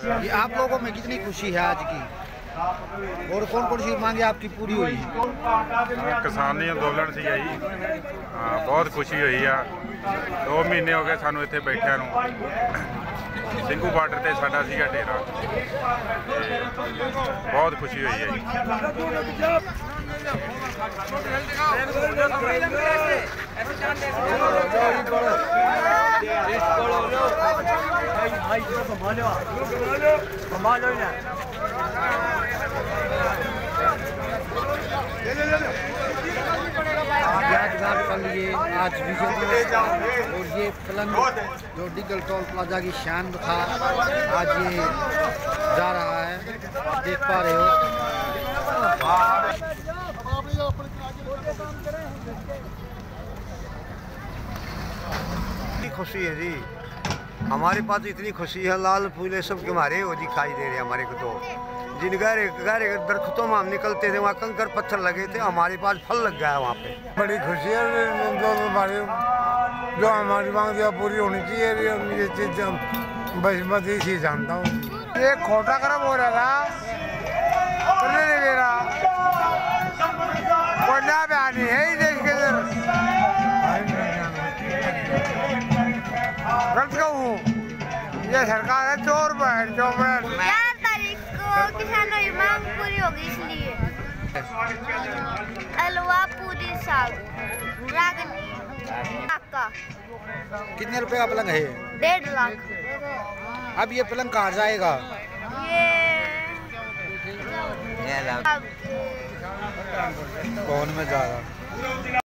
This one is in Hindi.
ये आप लोगों में कितनी खुशी है आज की, और कौन कौन सी मांगे आपकी पूरी हुई? किसानी अंदोलन सी जी, बहुत खुशी हुई है। 2 महीने हो गए सानू इत्थे बैठिया नूं। ਸਿੰਘੂ बार्डर ते साडा सीगा डेरा, बहुत खुशी हुई है जी। कल ये आज विजय और ये पलंग जो डिगल टोल प्लाजा की शान था, आज ये जा रहा है, देख पा रहे हो। खुशी है जी, हमारे पास इतनी खुशी है, लाल फूले सब के हमारे वो दिखाई दे रहे हैं हमारे को। तो जिन गहरे दरख्तों में हम निकलते थे वहाँ कंकर पत्थर लगे थे, हमारे पास फल लग गया है वहाँ पे। बड़ी खुशी है, जो हमारी मांग पूरी होनी चाहिए, ये चीज बस इसी जानता हूँ। ये खोटा खराब हो रहा था, नहीं दे रहा, कोई ना बयानी है ही देश के अंदर। गलत कहूँ, ये सरकार है चोर बैठ किसानों की मांग पूरी होगी, इसलिए हलवा पूरी साग रागनी का। कितने रुपए का पलंग है? 1.5 लाख। अब ये पलंग कहाँ जाएगा? ये कौन में जा रहा?